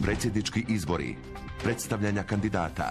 Predsjednički izbori. Predstavljanja kandidata.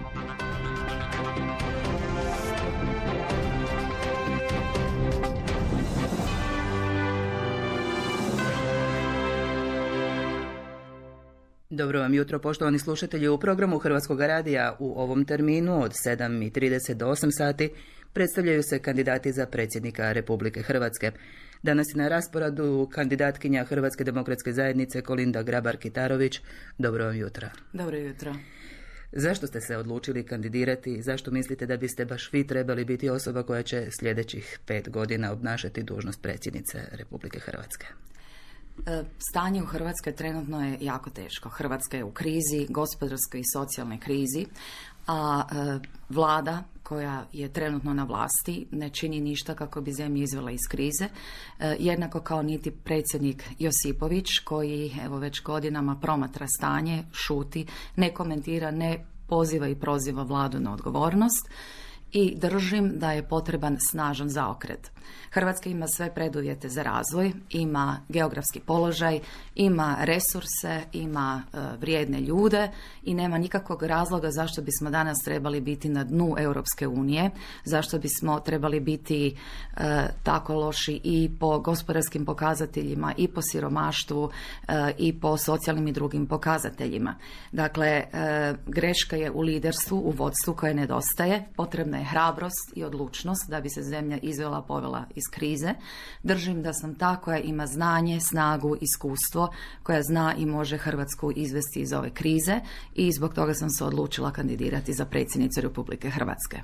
Dobro vam jutro, poštovani slušatelji. U programu Hrvatskog radija u ovom terminu od 7:30 do 8 sati predstavljaju se kandidati za predsjednika Republike Hrvatske. Danas je na rasporedu kandidatkinja Hrvatske demokratske zajednice Kolinda Grabar-Kitarović. Dobro vam jutro. Dobro jutro. Zašto ste se odlučili kandidirati? Zašto mislite da biste baš vi trebali biti osoba koja će sljedećih 5 godina obnašati dužnost predsjednice Republike Hrvatske? Stanje u Hrvatskoj trenutno je jako teško. Hrvatska je u krizi, gospodarskoj i socijalnoj krizi, a vlada koja je trenutno na vlasti ne čini ništa kako bi zemlju izvela iz krize, jednako kao niti predsjednik Josipović koji evo već godinama promatra stanje, šuti, ne komentira, ne poziva i proziva vladu na odgovornost. I držim da je potreban snažan zaokret. Hrvatska ima sve preduvjete za razvoj, ima geografski položaj, ima resurse, ima vrijedne ljude i nema nikakvog razloga zašto bismo danas trebali biti na dnu Europske unije, zašto bismo trebali biti tako loši i po gospodarskim pokazateljima, i po siromaštvu, i po socijalnim i drugim pokazateljima. Dakle, greška je u liderstvu, u vodstvu koje nedostaje, potrebna je hrabrost i odlučnost da bi se zemlja izvela, povela iz krize. Držim da sam ta koja ima znanje, snagu, iskustvo, koja zna i može Hrvatsku izvesti iz ove krize i zbog toga sam se odlučila kandidirati za predsjednicu Republike Hrvatske.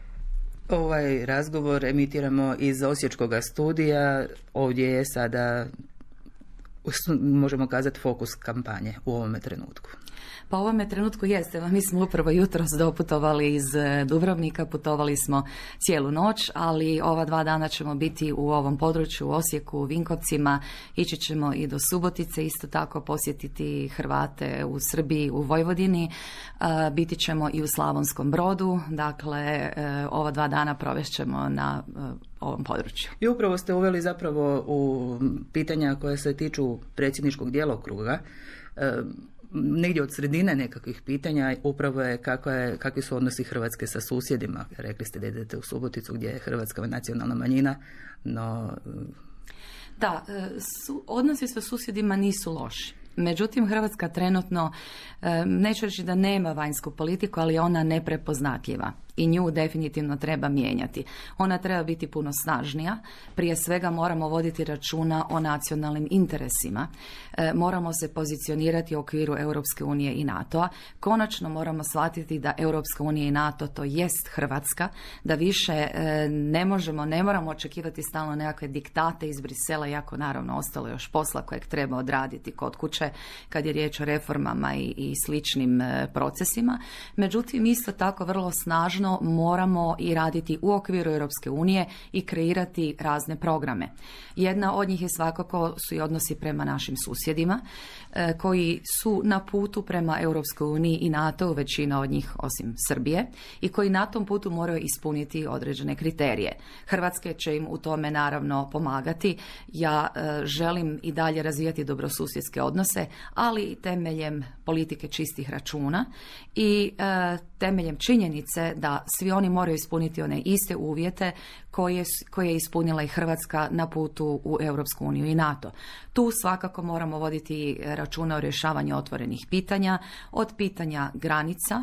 Ovaj razgovor emitiramo iz Osječkog studija. Ovdje je sada, možemo kazati, fokus kampanje u ovome trenutku. Pa u ovome trenutku jeste. Mi smo upravo jutros doputovali iz Dubrovnika, putovali smo cijelu noć, ali ova 2 dana ćemo biti u ovom području, u Osijeku, u Vinkovcima, ići ćemo i do Subotice, isto tako posjetiti Hrvate u Srbiji, u Vojvodini, biti ćemo i u Slavonskom Brodu, dakle ova 2 dana provešćemo na ovom području. I upravo ste uveli zapravo u pitanja koja se tiču predsjedničkog djelokruga, negdje od sredine nekakvih pitanja upravo je kakvi su odnosi Hrvatske sa susjedima. Rekli ste da idete u Suboticu gdje je hrvatska nacionalna manjina, no... Da, odnosi sa susjedima nisu loši. Međutim, Hrvatska trenutno, neću reći da nema vanjsku politiku, ali ona neprepoznatljiva i nju definitivno treba mijenjati. Ona treba biti puno snažnija. Prije svega moramo voditi računa o nacionalnim interesima. Moramo se pozicionirati u okviru Europske unije i NATO-a. Konačno moramo shvatiti da Europska unija i NATO to jest Hrvatska, da više ne moramo očekivati stalno nekakve diktate iz Brisela, iako naravno ostalo još posla kojeg treba odraditi kod kuće kad je riječ o reformama i sličnim procesima. Međutim, isto tako vrlo snažno moramo i raditi u okviru Europske unije i kreirati razne programe. Jedna od njih je svakako su i odnosi prema našim susjedima koji su na putu prema Europskoj uniji i NATO, većina od njih osim Srbije, i koji na tom putu moraju ispuniti određene kriterije. Hrvatska će im u tome naravno pomagati. Ja želim i dalje razvijati dobrosusjedske odnose, ali temeljem politike čistih računa i temeljem činjenice da svi oni moraju ispuniti one iste uvjete koje je ispunila i Hrvatska na putu u Europsku uniju i NATO. Tu svakako moramo voditi računa o rješavanju otvorenih pitanja, od pitanja granica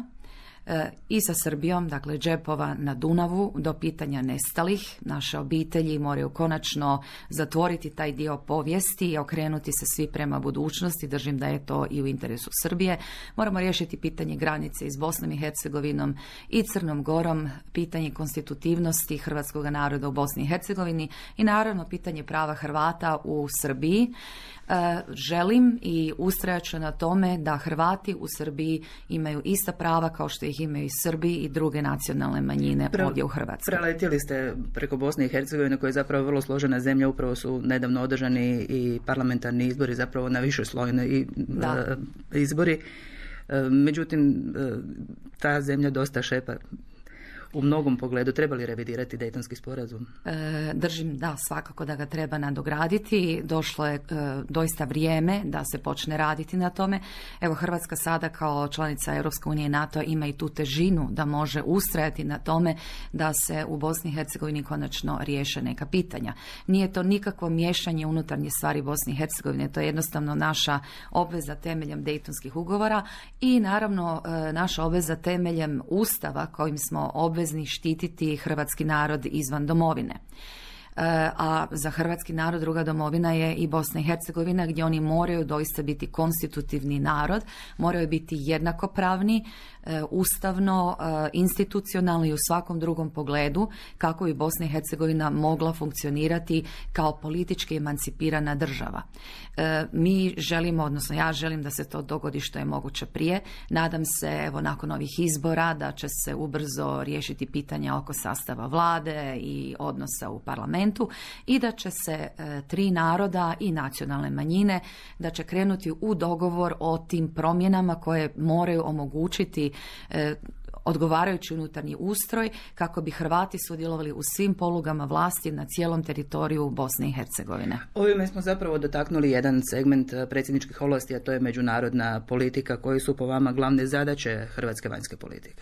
i sa Srbijom, dakle džepova na Dunavu, do pitanja nestalih. Naše obitelji moraju konačno zatvoriti taj dio povijesti i okrenuti se svi prema budućnosti. Držim da je to i u interesu Srbije. Moramo riješiti pitanje granice s Bosnom i Hercegovinom i Crnom Gorom, pitanje konstitutivnosti hrvatskog naroda u Bosni i Hercegovini i naravno pitanje prava Hrvata u Srbiji. Želim i ustrajat ću na tome da Hrvati u Srbiji imaju ista prava kao što ih imaju i Srbi i druge nacionalne manjine ovdje u Hrvatskoj. Preletjeli ste preko Bosne i Hercegovine koja je zapravo vrlo složena zemlja, upravo su nedavno održani i parlamentarni izbori, zapravo na višeslojne izbori. Međutim, ta zemlja dosta šepa u mnogom pogledu. Treba li revidirati Dejtonski sporazum? Držim da svakako da ga treba nadograditi. Došlo je doista vrijeme da se počne raditi na tome. Evo, Hrvatska sada kao članica Europske unije i NATO ima i tu težinu da može ustrajati na tome da se u Bosni i Hercegovini konačno riješe neka pitanja. Nije to nikakvo miješanje unutarnje stvari Bosne i Hercegovine, to je jednostavno naša obveza temeljem Dejtonskih ugovora i naravno naša obveza temeljem Ustava kojim smo obvezni štititi hrvatski narod izvan domovine. A za hrvatski narod druga domovina je i Bosna i Hercegovina, gdje oni moraju doista biti konstitutivni narod, moraju biti jednakopravni, ustavno, institucionalno i u svakom drugom pogledu kako bi Bosna i Hercegovina mogla funkcionirati kao politički emancipirana država. Mi želimo, odnosno ja želim da se to dogodi što je moguće prije. Nadam se, evo, nakon ovih izbora da će se ubrzo riješiti pitanja oko sastava vlade i odnosa u parlamentu i da će se tri naroda i nacionalne manjine da će krenuti u dogovor o tim promjenama koje moraju omogućiti odgovarajući unutarnji ustroj kako bi Hrvati sudjelovali u svim polugama vlasti na cijelom teritoriju Bosne i Hercegovine. Ovime smo zapravo dotaknuli jedan segment predsjedničkih ovlasti, a to je međunarodna politika. Koji su po vama glavne zadaće hrvatske vanjske politike?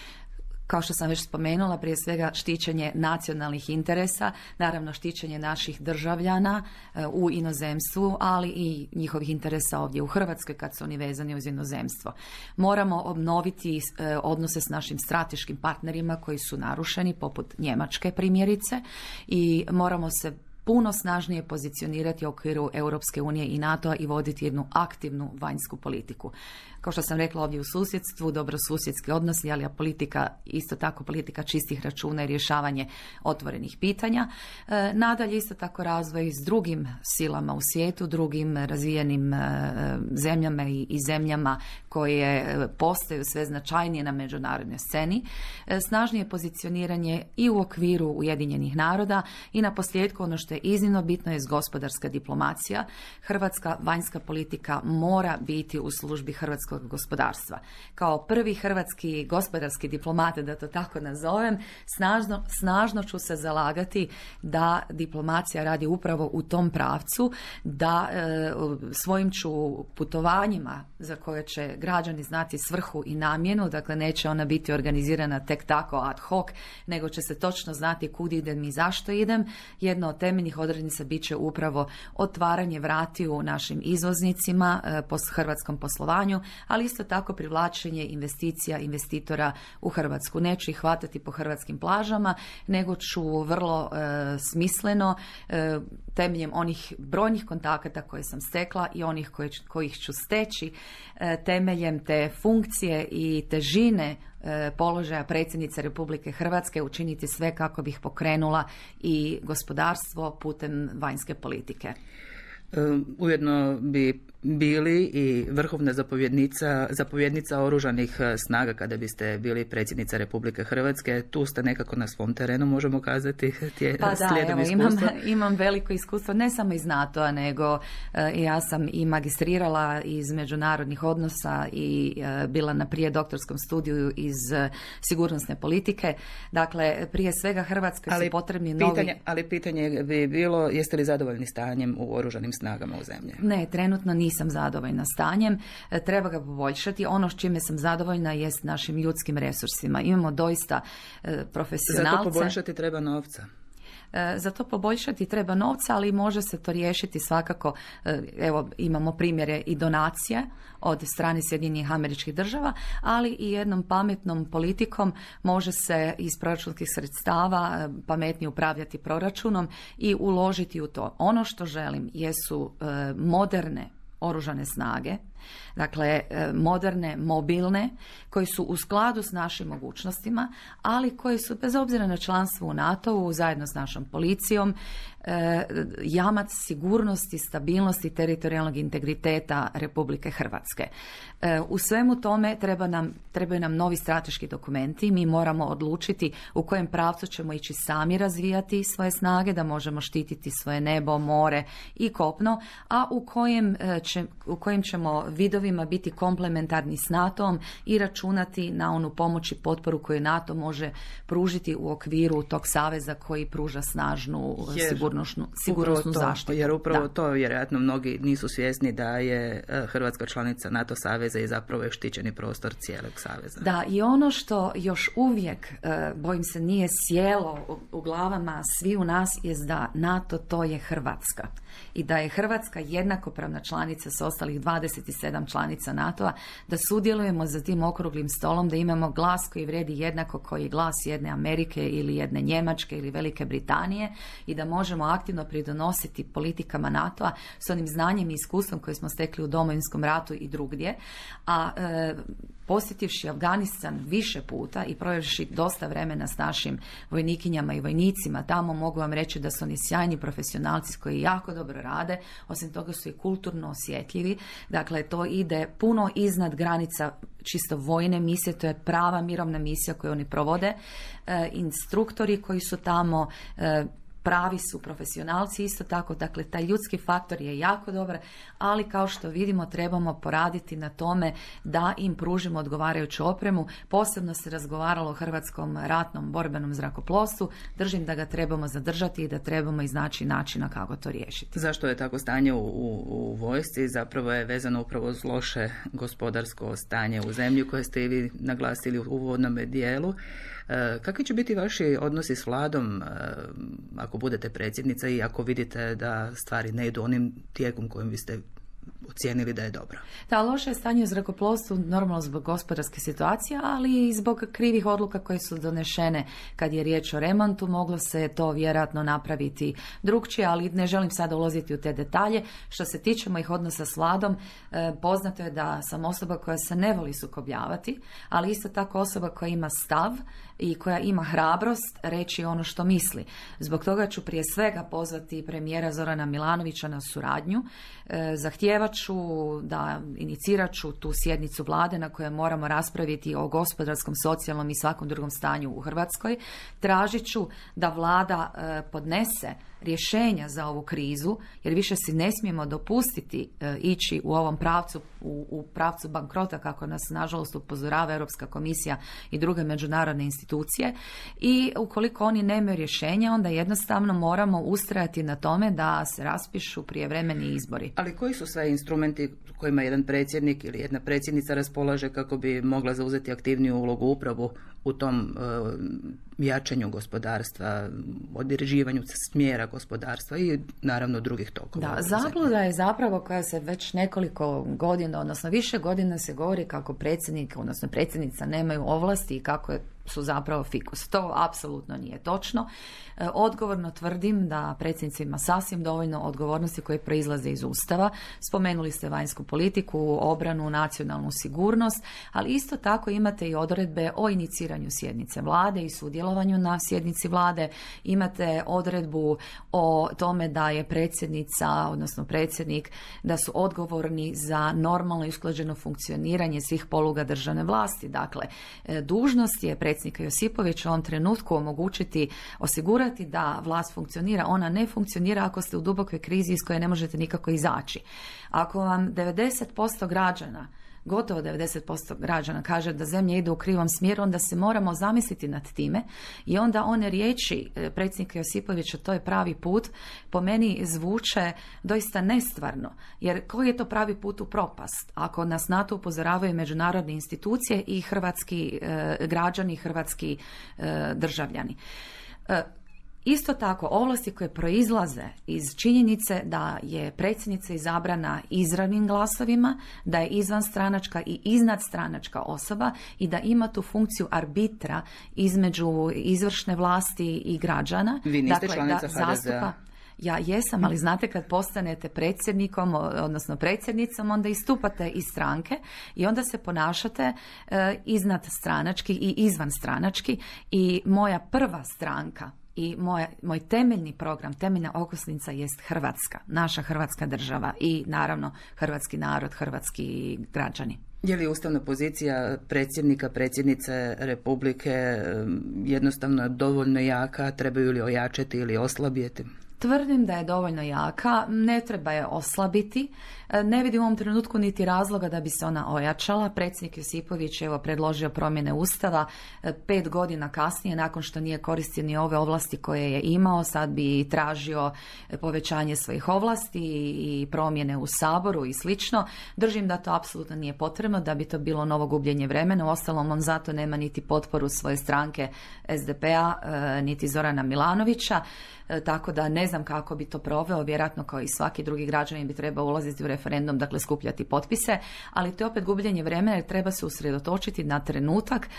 Kao što sam već spomenula, prije svega štićenje nacionalnih interesa, naravno štićenje naših državljana u inozemstvu, ali i njihovih interesa ovdje u Hrvatskoj kad su oni vezani uz inozemstvo. Moramo obnoviti odnose s našim strateškim partnerima koji su narušeni, poput Njemačke primjerice, i moramo se puno snažnije pozicionirati u okviru Europske unije i NATO-a i voditi jednu aktivnu vanjsku politiku. Kao što sam rekla, ovdje u susjedstvu, dobrosusjedski odnosi, ali politika, isto tako politika čistih računa i rješavanje otvorenih pitanja. Nadalje, isto tako razvoj s drugim silama u svijetu, drugim razvijenim zemljama i zemljama koje postaju sve značajnije na međunarodnoj sceni. Snažnije pozicioniranje i u okviru Ujedinjenih naroda i na posljedku ono što je iznimno bitno je gospodarska diplomacija. Hrvatska vanjska politika mora biti u službi hrvatskog gospodarstva. Kao prvi hrvatski gospodarski diplomat, da to tako nazovem, snažno ću se zalagati da diplomacija radi upravo u tom pravcu, da svojim ću putovanjima za koje će građani znati svrhu i namjenu, dakle neće ona biti organizirana tek tako ad hoc, nego će se točno znati kud idem i zašto idem. Jedna od temeljnih odrednica bit će upravo otvaranje vratiju našim izvoznicima po hrvatskom poslovanju, ali isto tako privlačenje investitora u Hrvatsku. Neću ih hvatati po hrvatskim plažama, nego ću vrlo smisleno temeljem onih brojnih kontakata koje sam stekla i onih kojih ću steći temeljem te funkcije i težine položaja predsjednice Republike Hrvatske učiniti sve kako bih pokrenula i gospodarstvo putem vanjske politike. Ujedno bi bili i vrhovna zapovjednica oružanih snaga kada biste bili predsjednica Republike Hrvatske. Tu ste nekako na svom terenu, možemo kazati, pa slijedom iskustva. Imam veliko iskustvo, ne samo iz NATO-a, nego ja sam i magistrirala iz međunarodnih odnosa i bila na prije doktorskom studiju iz sigurnosne politike. Dakle, prije svega Hrvatskoj su potrebni novi... Ali pitanje bi bilo, jeste li zadovoljni stanjem u oružanim snagama u zemlji? Ne, trenutno nisam zadovoljna stanjem, treba ga poboljšati. Ono s čime sam zadovoljna jest našim ljudskim resursima. Imamo doista profesionalce. Za to poboljšati treba novca. Za to poboljšati treba novca, ali može se to riješiti svakako. Evo, imamo primjere i donacije od strane Sjedinjenih Američkih Država, ali i jednom pametnom politikom može se iz proračunskih sredstava pametnije upravljati proračunom i uložiti u to. Ono što želim jesu moderne oružane snage, dakle moderne, mobilne, koji su u skladu s našim mogućnostima, ali koji su bez obzira na članstvo u NATO-u zajedno s našom policijom jamac sigurnosti, stabilnosti, teritorijalnog integriteta Republike Hrvatske. U svemu tome trebaju nam novi strateški dokumenti. Mi moramo odlučiti u kojem pravcu ćemo ići sami razvijati svoje snage, da možemo štititi svoje nebo, more i kopno, a u kojim ćemo vidovima biti komplementarni s NATO-om i računati na onu pomoć i potporu koju NATO može pružiti u okviru tog saveza koji pruža snažnu sigurnosnu zaštitu. Jer upravo to vjerojatno mnogi nisu svjesni da je Hrvatska članica NATO saveza i zapravo je štićeni prostor cijelog saveza. Da, i ono što još uvijek, bojim se, nije sjelo u glavama svi u nas je da NATO to je Hrvatska. I da je Hrvatska jednakopravna članica s ostalih 27 članica NATO-a, da sudjelujemo za tim okruglim stolom, da imamo glas koji vrijedi jednako koji glas jedne Amerike ili jedne Njemačke ili Velike Britanije i da možemo aktivno pridonositi politikama NATO-a s onim znanjem i iskustvom koje smo stekli u Domovinskom ratu i drugdje. A posjetivši Afganistan više puta i provjerši dosta vremena s našim vojnikinjama i vojnicima, tamo mogu vam reći da su oni sjajni profesionalci koji jako dobro rade, osim toga su i kulturno osjetljivi. Dakle, to ide puno iznad granica čisto vojne misije, to je prava mirovna misija koju oni provode. Instruktori koji su tamo pravi su profesionalci isto tako, dakle taj ljudski faktor je jako dobar, ali kao što vidimo trebamo poraditi na tome da im pružimo odgovarajuću opremu. Posebno se razgovaralo o Hrvatskom ratnom borbenom zrakoplovstvu, držim da ga trebamo zadržati i da trebamo iznaći načina kako to riješiti. Zašto je tako stanje u vojsci? Zapravo je vezano upravo uz loše gospodarsko stanje u zemlji koje ste i vi naglasili u uvodnom dijelu. Kakvi će biti vaši odnosi s vladom ako budete predsjednica i ako vidite da stvari ne idu onim tijekom kojim biste ocijenili da je dobro? Da, loše je stanje u zrakoplovstvu normalno zbog gospodarske situacije, ali i zbog krivih odluka koje su donešene kad je riječ o remontu. Moglo se to vjerojatno napraviti drugčije, ali ne želim sada ulaziti u te detalje. Što se tiče mojih odnosa s vladom, poznato je da sam osoba koja se ne voli sukobljavati, ali isto tako osoba koja ima stav i koja ima hrabrost reći ono što misli. Zbog toga ću prije svega pozvati premijera Zorana Milanovića na suradnju. Zahtijevat ću da inicirat ću tu sjednicu vlade na kojoj moramo raspraviti o gospodarskom, socijalnom i svakom drugom stanju u Hrvatskoj. Tražit ću da vlada podnese rješenja za ovu krizu, jer više si ne smijemo dopustiti ići u ovom pravcu, u pravcu bankrota, kako nas nažalost upozorava Europska komisija i druge međunarodne institucije. I ukoliko oni nemaju rješenja, onda jednostavno moramo ustrajati na tome da se raspišu prijevremeni izbori. Ali koji su sve instrumenti kojima jedan predsjednik ili jedna predsjednica raspolaže kako bi mogla zauzeti aktivniju ulogu upravo u tom jačanju gospodarstva, određivanju smjera gospodarstva i naravno drugih tokova? Da, zabluda je zapravo koja se već nekoliko godina, odnosno više godina se govori kako predsjednik, odnosno predsjednica nemaju ovlasti i kako su zapravo fikus. To apsolutno nije točno. Odgovorno tvrdim da predsjednica ima sasvim dovoljno odgovornosti koje proizlaze iz Ustava. Spomenuli ste vanjsku politiku, obranu, nacionalnu sigurnost, ali isto tako imate i odredbe o iniciranju sjednice vlade i sudjelovanju na sjednici vlade. Imate odredbu o tome da je predsjednica, odnosno predsjednik, da su odgovorni za normalno i usklađeno funkcioniranje svih poluga državne vlasti. Dakle, dužnost je predsjednika Josipovića u ovom trenutku osigurati da vlast funkcionira. Ona ne funkcionira ako ste u dubokoj krizi iz koje ne možete nikako izaći. Ako vam 90% građana, gotovo 90% građana kaže da zemlja ide u krivom smjeru, onda se moramo zamisliti nad time i onda one riječi predsjednika Josipovića, to je pravi put, po meni zvuče doista nestvarno. Jer koji je to pravi put u propast? Ako nas na to upozoravaju međunarodne institucije i hrvatski građani, hrvatski državljani. Isto tako, ovlasti koje proizlaze iz činjenice da je predsjednica izabrana izravnim glasovima, da je izvanstranačka i iznadstranačka osoba i da ima tu funkciju arbitra između izvršne vlasti i građana. Vi niste članica HDZ-a. Ja jesam, ali znate kad postanete predsjednikom, odnosno predsjednicom, onda istupate iz stranke i onda se ponašate iznadstranački i izvanstranački i moja prva stranka i moj temeljni program, temeljna okosnica jest Hrvatska, naša Hrvatska država i naravno hrvatski narod, hrvatski građani. Je li ustavna pozicija predsjednika, predsjednice Republike jednostavno dovoljno jaka, trebaju li ojačati ili oslabjeti? Tvrdim da je dovoljno jaka, ne treba je oslabiti. Ne vidim u ovom trenutku niti razloga da bi se ona ojačala. Predsjednik Josipović je predložio promjene Ustava 5 godina kasnije, nakon što nije koristio ni ove ovlasti koje je imao, sad bi tražio povećanje svojih ovlasti i promjene u Saboru i slično. Držim da to apsolutno nije potrebno, da bi to bilo novo gubljenje vremena. Uostalom, on zato nema niti potporu svoje stranke SDP-a, niti Zorana Milanovića. Tako da ne znam kako bi to proveo, vjerojatno kao i svaki drugi građanin bi trebao ulaziti u referendum, dakle skupljati potpise, ali to je opet gubljenje vremena jer treba se usredotočiti na trenutak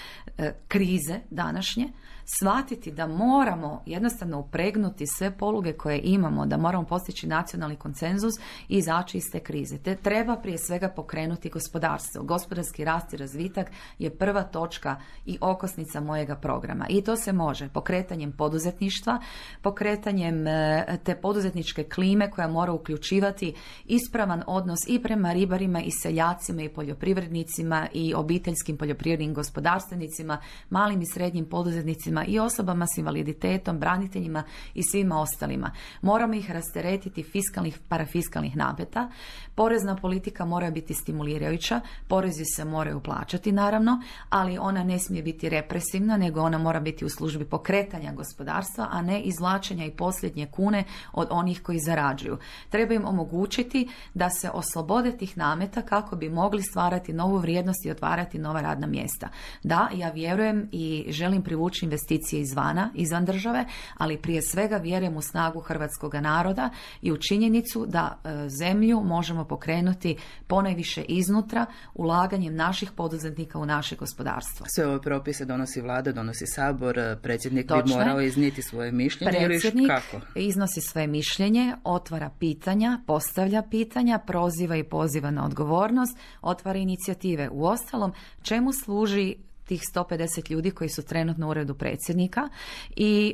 krize današnje, shvatiti da moramo jednostavno upregnuti sve poluge koje imamo, da moramo postići nacionalni konsenzus i izaći iz te krize. Te treba prije svega pokrenuti gospodarstvo. Gospodarski rast i razvitak je prva točka i okosnica mojega programa. I to se može pokretanjem poduzetništva, pokretanjem te poduzetničke klime koja mora uključivati ispravan odnos i prema ribarima i seljacima i poljoprivrednicima i obiteljskim poljoprivrednim gospodarstvenicima, malim i srednjim poduzetnicima i osobama s invaliditetom, braniteljima i svima ostalima. Moramo ih rasteretiti fiskalnih, parafiskalnih nameta. Porezna politika mora biti stimulirajuća, porezi se moraju plaćati naravno, ali ona ne smije biti represivna, nego ona mora biti u službi pokretanja gospodarstva, a ne izvlačenja i posljednje kune od onih koji zarađuju. Treba im omogućiti da se oslobode tih nameta kako bi mogli stvarati novu vrijednost i otvarati nova radna mjesta. Da, ja vjerujem i želim privući investicije izvana, izvan države, ali prije svega vjerujem u snagu hrvatskog naroda i u činjenicu da zemlju možemo pokrenuti ponajviše iznutra ulaganjem naših poduzetnika u naše gospodarstvo. Sve ove propise donosi vlada, donosi Sabor, predsjednik bi morao iznijeti svoje mišljenje. Predsjednik iznosi svoje mišljenje, otvara pitanja, postavlja pitanja, proziva i poziva na odgovornost, otvara inicijative. Uostalom, čemu služi tih 150 ljudi koji su trenutno u uredu predsjednika i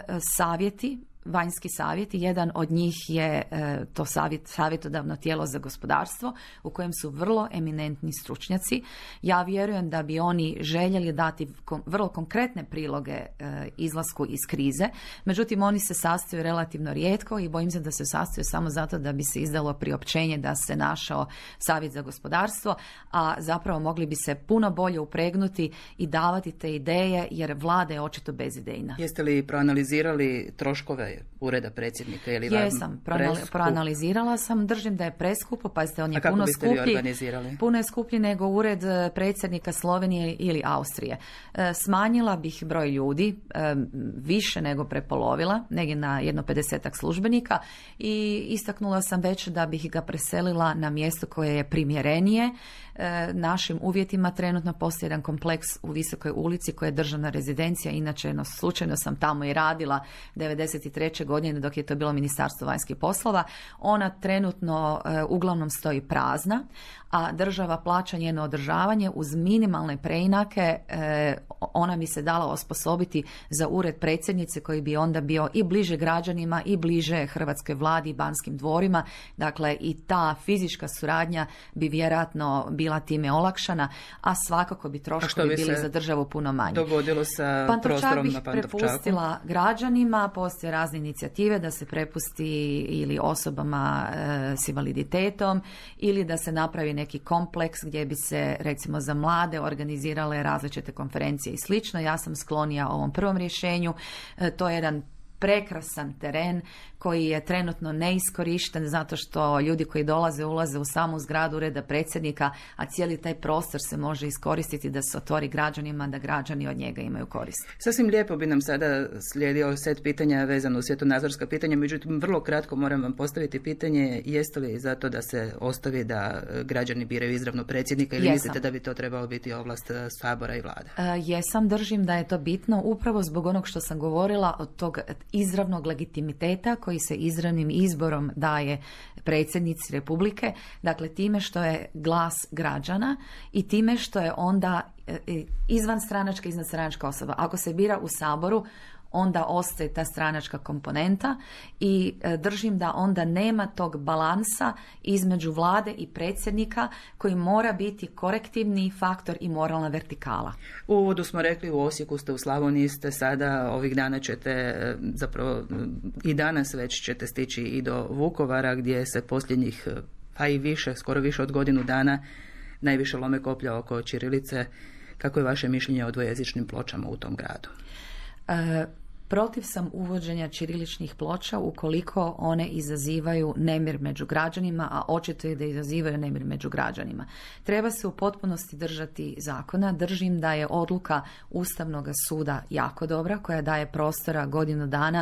savjeti, vanjski savjeti, jedan od njih je to savjetodavno tijelo za gospodarstvo u kojem su vrlo eminentni stručnjaci. Ja vjerujem da bi oni željeli dati vrlo konkretne priloge izlasku iz krize, međutim oni se sastaju relativno rijetko i bojim se da se sastaju samo zato da bi se izdalo priopćenje da se našao savjet za gospodarstvo, a zapravo mogli bi se puno bolje upregnuti i davati te ideje jer vlada je očito bezidejna. Jeste li proanalizirali troškove ureda predsjednika? Jesam, proanalizirala sam, držim da je preskupo, pazite, on je puno skuplji. Puno je skuplji nego ured predsjednika Slovenije ili Austrije. Smanjila bih broj ljudi, više nego prepolovila, negdje na 50 službenika i istaknula sam već da bih ga preselila na mjesto koje je primjerenije našim uvjetima. Trenutno postoji jedan kompleks u Visokoj ulici koja je državna rezidencija, inače slučajno sam tamo i radila 93. godine dok je to bilo Ministarstvo vanjskih poslova. Ona trenutno uglavnom stoji prazna, a država plaća njeno održavanje uz minimalne preinake. Ona mi se dala osposobiti za ured predsjednice koji bi onda bio i bliže građanima i bliže hrvatskoj vladi i Banskim dvorima. Dakle, i ta fizička suradnja bi vjerojatno bila time olakšana, a svakako bi troškovi bili za državu puno manji. Dogodilo sa prostorom na Pantovčaku? Prepustila građanima, postoje razne inicijative da se prepusti ili osobama s invaliditetom ili da se napravi neki kompleks gdje bi se recimo za mlade organizirale različite konferencije i slično. Ja sam sklonija ovom prvom rješenju. To je jedan prekrasan teren koji je trenutno neiskorišten zato što ljudi koji ulaze u samu zgradu ureda predsjednika, a cijeli taj prostor se može iskoristiti da se otvori građanima, da građani od njega imaju korist. Sasvim lijepo bi nam sada slijedio set pitanja vezano uz svjetonazorska pitanja, međutim vrlo kratko moram vam postaviti pitanje, jeste li za to da se ostavi da građani biraju izravno predsjednika ili mislite da bi to trebalo biti ovlast Sabora i vlade? Jesam, držim da je to bitno upravo zbog onog što sam govorila od tog izravnog legitimiteta koji se izravnim izborom daje predsjednici Republike, dakle time što je glas građana i time što je onda izvanstranačka, iznadstranačka osoba. Ako se bira u Saboru, onda ostaje ta stranačka komponenta i držim da onda nema tog balansa između vlade i predsjednika koji mora biti korektivni faktor i moralna vertikala. U uvodu smo rekli, u Osijeku ste, u Slavoniji ste sada, ovih dana ćete, zapravo i danas već ćete stići i do Vukovara gdje se posljednjih, a i više, skoro više od godinu dana najviše lome koplja oko ćirilice. Kako je vaše mišljenje o dvojezičnim pločama u tom gradu? Protiv sam uvođenja ćiriličnih ploča ukoliko one izazivaju nemir među građanima, a očito je da izazivaju nemir među građanima. Treba se u potpunosti držati zakona. Držim da je odluka Ustavnog suda jako dobra, koja daje prostora godinu dana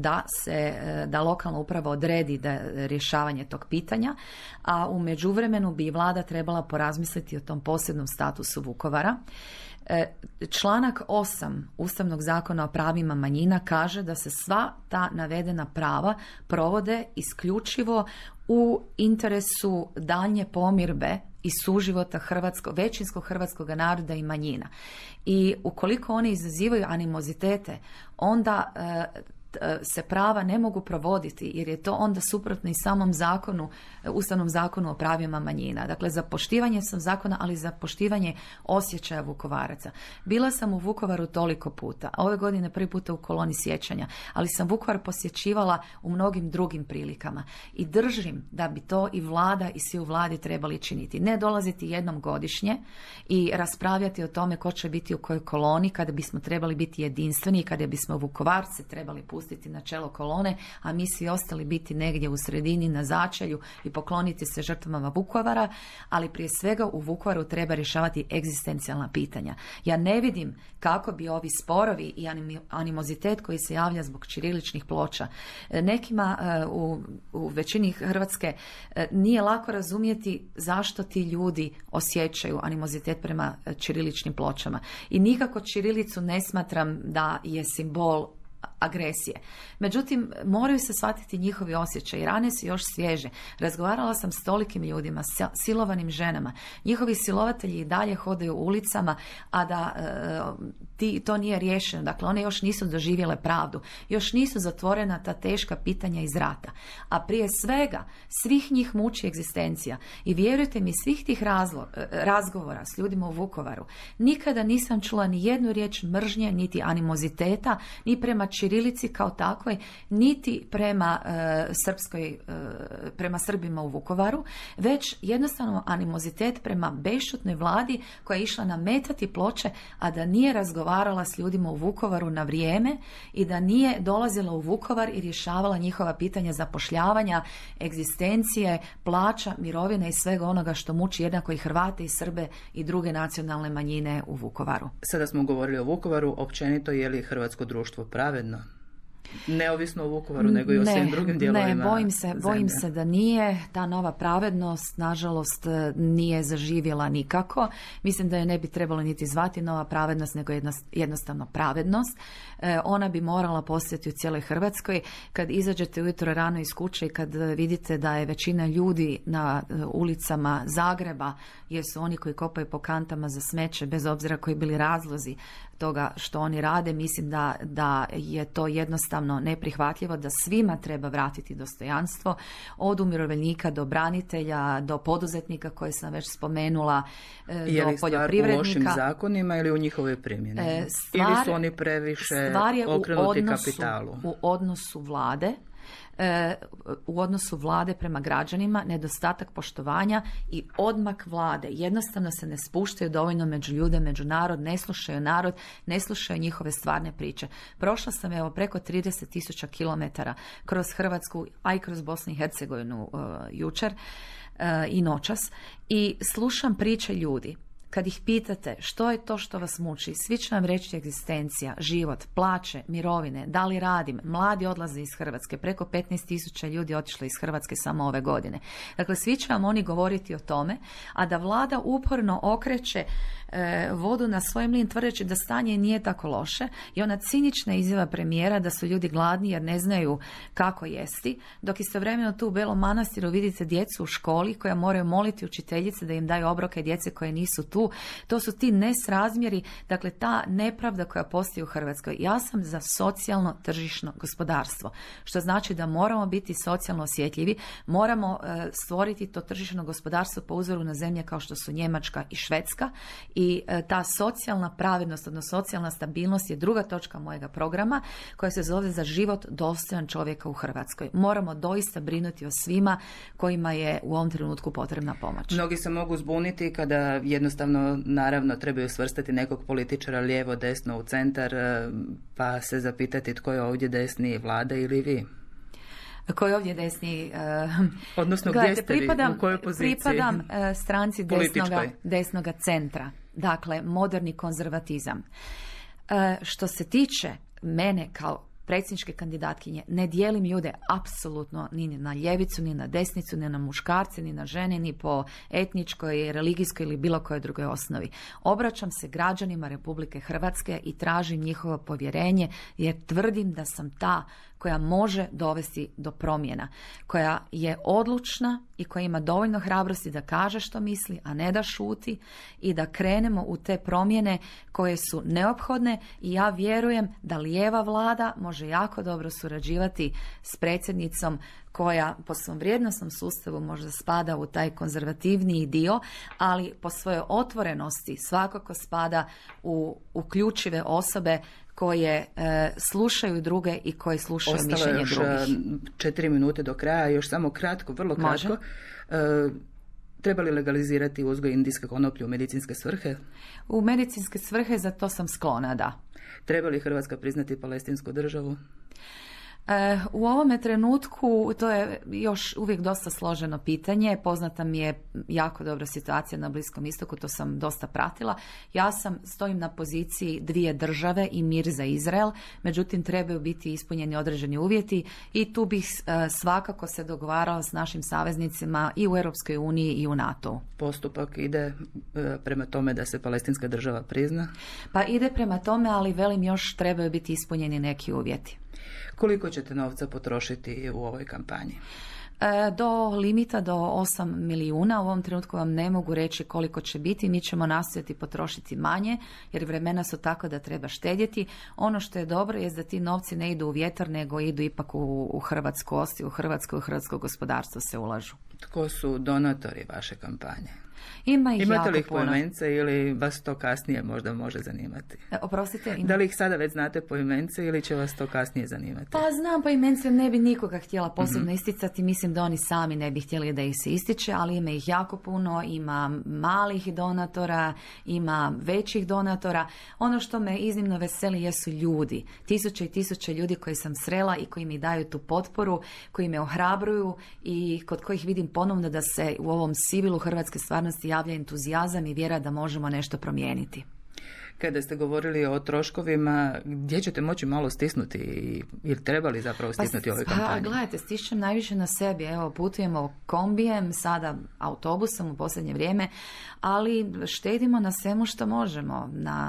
da lokalna uprava odredi da rješavanje tog pitanja, a u međuvremenu bi vlada trebala porazmisliti o tom posebnom statusu Vukovara. Članak 8 Ustavnog zakona o pravima manjina kaže da se sva ta navedena prava provode isključivo u interesu daljnje pomirbe i suživota većinskog hrvatskog naroda i manjina. I ukoliko oni izazivaju animozitete, onda se prava ne mogu provoditi, jer je to onda suprotno i samom zakonu, Ustavnom zakonu o pravima manjina. Dakle, za poštivanje sam zakona, ali za poštivanje osjećaja Vukovaraca. Bila sam u Vukovaru toliko puta, a ove godine prvi puta u koloni sjećanja, ali sam Vukovar posjećivala u mnogim drugim prilikama. I držim da bi to i vlada i svi u vladi trebali činiti. Ne dolaziti jednom godišnje i raspravljati o tome ko će biti u kojoj koloni, kada bismo trebali biti jedinstveni i kada bismo Vukovarce trebali pustiti na čelo kolone, a mi svi ostali biti negdje u sredini na začelju i pokloniti se žrtvama Vukovara, ali prije svega u Vukovaru treba rješavati egzistencijalna pitanja. Ja ne vidim kako bi ovi sporovi i animozitet koji se javlja zbog ćiriličnih ploča. Nekima u većini Hrvatske nije lako razumjeti zašto ti ljudi osjećaju animozitet prema ćiriličnim pločama. I nikako ćirilicu ne smatram da je simbol agresije. Međutim, moraju se shvatiti njihovi osjećaji. Rane su još svježe. Razgovarala sam s tolikim ljudima, s silovanim ženama. Njihovi silovatelji i dalje hodaju ulicama, a da to nije riješeno. Dakle, one još nisu doživjele pravdu. Još nisu zatvorena ta teška pitanja iz rata. A prije svega, svih njih muči egzistencija. I vjerujte mi, svih tih razgovora s ljudima u Vukovaru, nikada nisam čula ni jednu riječ mržnje, niti animoziteta, ni prema ćirilici kao takvoj, niti prema prema Srbima u Vukovaru, već jednostavno animozitet prema bešćutnoj vladi koja je išla nametati ploče, a da nije razgovarala s ljudima u Vukovaru na vrijeme i da nije dolazila u Vukovar i rješavala njihova pitanja zapošljavanja, egzistencije, plaća, mirovine i svega onoga što muči jednako i Hrvate i Srbe i druge nacionalne manjine u Vukovaru. Sada smo govorili o Vukovaru, općenito je li hrvatsko društvo pravedno? Neovisno o Vukovaru, nego i o svim drugim dijelovima. Ne, bojim se da nije. Ta nova pravednost, nažalost, nije zaživjela nikako. Mislim da je ne bi trebalo niti zvati nova pravednost, nego jednostavno pravednost. Ona bi morala postojati u cijeloj Hrvatskoj. Kad izađete ujutro rano iz kuće i kad vidite da je većina ljudi na ulicama Zagreba, jer su oni koji kopaju po kantama za smeće, bez obzira koji bili razlozi toga što oni rade, mislim da je to jednostavno neprihvatljivo, da svima treba vratiti dostojanstvo, od umirovljenika do branitelja, do poduzetnika koje sam već spomenula, do poljoprivrednika. Je li stvar u lošim zakonima ili u njihovoj primjeni? Ili su oni previše okrenuti kapitalu? U odnosu vlade. U odnosu vlade prema građanima, nedostatak poštovanja i odmak vlade. Jednostavno se ne spuštaju dovoljno među ljude, među narod, narod, ne slušaju njihove stvarne priče. Prošla sam preko 30.000 kilometara kroz Hrvatsku, a i kroz Bosnu i Hercegovinu jučer i noćas i slušam priče ljudi. Kad ih pitate što je to što vas muči, svi će vam reći egzistencija, život, plaće, mirovine, da li radim, mladi odlaze iz Hrvatske, preko 15.000 ljudi otišlo iz Hrvatske samo ove godine. Dakle, svi će vam oni govoriti o tome, a da vlada uporno okreće vodu na svoj mlin tvrdeći da stanje nije tako loše i ona cinična izjava premijera da su ljudi gladni jer ne znaju kako jesti, dok istovremeno tu u Belom Manastiru vidite djecu u školi koja moraju moliti učiteljice da im daju obroke djece koje nisu tu, perspektivu. To su ti nesrazmjeri, dakle ta nepravda koja postoji u Hrvatskoj. Ja sam za socijalno tržišno gospodarstvo, što znači da moramo biti socijalno osjetljivi, moramo stvoriti to tržišno gospodarstvo po uzoru na zemlje kao što su Njemačka i Švedska i ta socijalna pravednost, odnosno socijalna stabilnost je druga točka mojega programa koja se zove za život dostojan čovjeka u Hrvatskoj. Moramo doista brinuti o svima kojima je u ovom trenutku potrebna pomoć. Mnogi se mogu zbuniti kada jednostavno, naravno, trebaju svrstati nekog političara lijevo, desno, u centar, pa se zapitati tko je ovdje desni, Vlada ili vi? Koji je ovdje desni? Odnosno, gdje ste vi? U kojoj poziciji? Pripadam stranci desnoga centra. Dakle, moderni konzervatizam. Što se tiče mene kao predsjedničke kandidatkinje, ne dijelim ljude apsolutno ni na ljevicu, ni na desnicu, ni na muškarce, ni na žene, ni po etničkoj, religijskoj ili bilo kojoj drugoj osnovi. Obraćam se građanima Republike Hrvatske i tražim njihovo povjerenje jer tvrdim da sam ta koja može dovesti do promjena, koja je odlučna i koja ima dovoljno hrabrosti da kaže što misli, a ne da šuti i da krenemo u te promjene koje su neophodne i ja vjerujem da lijeva vlada može jako dobro surađivati s predsjednicom koja po svom vrijednosnom sustavu možda spada u taj konzervativniji dio, ali po svojoj otvorenosti svakako spada u uključive osobe koje slušaju druge i koje slušaju mišljenje drugih. Ostalo još 4 minute do kraja, još samo kratko, vrlo kratko. Treba li legalizirati uzgoj indijske konoplje u medicinske svrhe? U medicinske svrhe za to sam sklona, da. Treba li Hrvatska priznati palestinsku državu? U ovome trenutku to je još uvijek dosta složeno pitanje. Poznata mi je jako dobra situacija na Bliskom istoku, to sam dosta pratila. Ja stojim na poziciji 2 države i mir za Izrael, međutim trebaju biti ispunjeni određeni uvjeti i tu bih svakako se dogovarala s našim saveznicima i u Europskoj uniji i u NATO. Postupak ide prema tome da se palestinska država prizna? Pa ide prema tome, ali velim još trebaju biti ispunjeni neki uvjeti. Koliko ćete novca potrošiti u ovoj kampanji? Do limita, do 8 milijuna. U ovom trenutku vam ne mogu reći koliko će biti. Mi ćemo nastojati potrošiti manje, jer vremena su tako da treba štedjeti. Ono što je dobro je da ti novci ne idu u vjetar, nego idu ipak u Hrvatsku osti, u hrvatsko gospodarstvo se ulažu. Tko su donatori vaše kampanje? Imate li ih poimence ili vas to kasnije možda može zanimati? Oprostite? Da li ih sada već znate poimence ili će vas to kasnije zanimati? Pa znam poimence, ne bi nikoga htjela posebno isticati. Mislim da oni sami ne bi htjeli da ih se ističe, ali ima ih jako puno, ima malih donatora, ima većih donatora. Ono što me iznimno veseli jesu ljudi. Tisuće i tisuće ljudi koji sam srela i koji mi daju tu potporu, koji me ohrabruju i kod kojih vidim ponovno da se u ovom sivilu hrvatske stvarnosti javlja entuzijazam i vjera da možemo nešto promijeniti. Kada ste govorili o troškovima, gdje ćete moći malo stisnuti ili trebali zapravo stisnuti ovoj kampanji? Gledajte, stišćem najviše na sebi. Evo, putujemo kombijem, sada autobusom u posljednje vrijeme, ali štedimo na svemu što možemo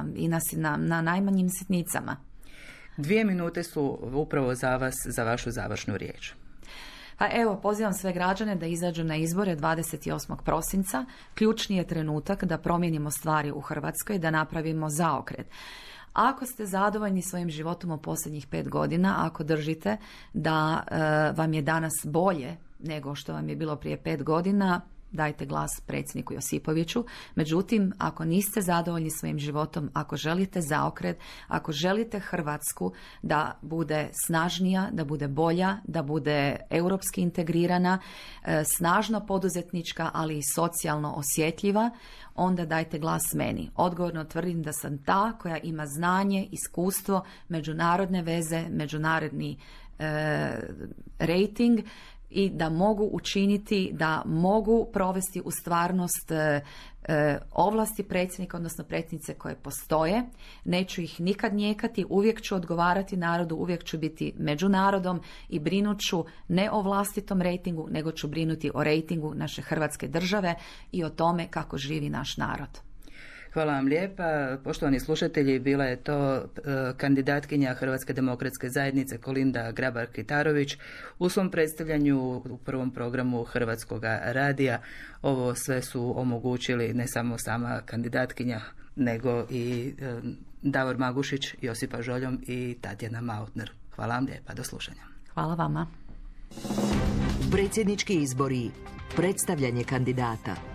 na najmanjim sitnicama. 2 minute su upravo za vas, za vašu završnu riječ. Pa evo, pozivam sve građane da izađu na izbore 28. prosinca. Ključni je trenutak da promijenimo stvari u Hrvatskoj, da napravimo zaokret. Ako ste zadovoljni svojim životom u posljednjih 5 godina, ako držite da vam je danas bolje nego što vam je bilo prije 5 godina, dajte glas predsjedniku Josipoviću. Međutim, ako niste zadovoljni svojim životom, ako želite zaokret, ako želite Hrvatsku da bude snažnija, da bude bolja, da bude europski integrirana, snažno poduzetnička, ali i socijalno osjetljiva, onda dajte glas meni. Odgovorno tvrdim da sam ta koja ima znanje, iskustvo, međunarodne veze, međunarodni rating i da mogu učiniti, da mogu provesti u stvarnost ovlasti predsjednika, odnosno predsjednice koje postoje. Neću ih nikad nijekati, uvijek ću odgovarati narodu, uvijek ću biti među narodom i brinut ću ne o vlastitom rejtingu, nego ću brinuti o rejtingu naše Hrvatske države i o tome kako živi naš narod. Hvala vam lijepa. Poštovani slušatelji, bila je to kandidatkinja Hrvatske demokratske zajednice Kolinda Grabar-Kitarović u svom predstavljanju u prvom programu Hrvatskog radija. Ovo sve su omogućili ne samo sama kandidatkinja, nego i Davor Magušić, Josipa Žoljom i Tatjana Mautner. Hvala vam lijepa. Do slušanja. Hvala vama. Predsjednički izbori. Predstavljanje kandidata.